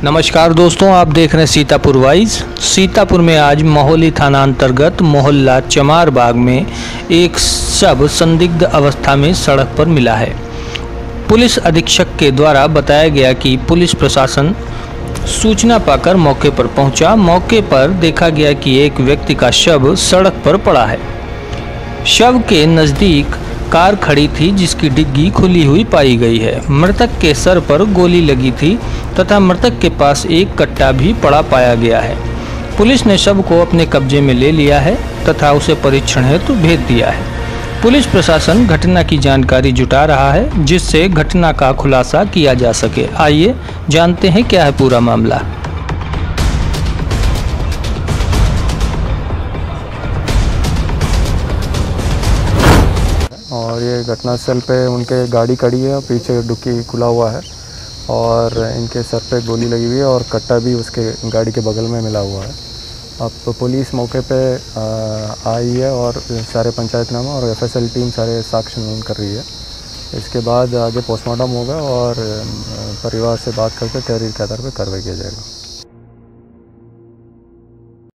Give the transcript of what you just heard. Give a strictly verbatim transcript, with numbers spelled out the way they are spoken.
नमस्कार दोस्तों, आप देख रहे हैं सीतापुर वाइज। सीतापुर में आज मोहली थाना अंतर्गत मोहल्ला चमार बाग में एक शव संदिग्ध अवस्था में सड़क पर मिला है। पुलिस अधीक्षक के द्वारा बताया गया कि पुलिस प्रशासन सूचना पाकर मौके पर पहुंचा। मौके पर देखा गया कि एक व्यक्ति का शव सड़क पर पड़ा है। शव के नज़दीक कार खड़ी थी जिसकी डिग्गी खुली हुई पाई गई है। मृतक के सर पर गोली लगी थी तथा मृतक के पास एक कट्टा भी पड़ा पाया गया है। पुलिस ने शव को अपने कब्जे में ले लिया है तथा उसे परीक्षण हेतु भेज दिया है। पुलिस प्रशासन घटना की जानकारी जुटा रहा है जिससे घटना का खुलासा किया जा सके। आइए जानते हैं क्या है पूरा मामला। और ये घटनास्थल पे उनके गाड़ी खड़ी है और पीछे डिक्की खुला हुआ है और इनके सर पे गोली लगी हुई है और कट्टा भी उसके गाड़ी के बगल में मिला हुआ है। अब पुलिस मौके पे आई है और सारे पंचायतनामा और एफ एस एल टीम सारे साक्ष्य नोन कर रही है। इसके बाद आगे पोस्टमार्टम होगा और परिवार से बात करके तहरीर के आधार पर कार्रवाई किया जाएगा।